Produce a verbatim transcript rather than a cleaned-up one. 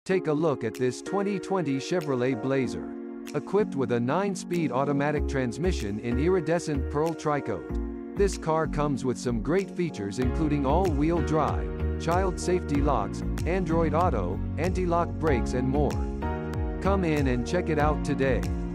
Take a look at this twenty twenty Chevrolet Blazer. Equipped with a nine-speed automatic transmission in Iridescent Pearl Tricoat. This car comes with some great features including all-wheel drive, child safety locks, Android Auto, anti-lock brakes and more. Come in and check it out today.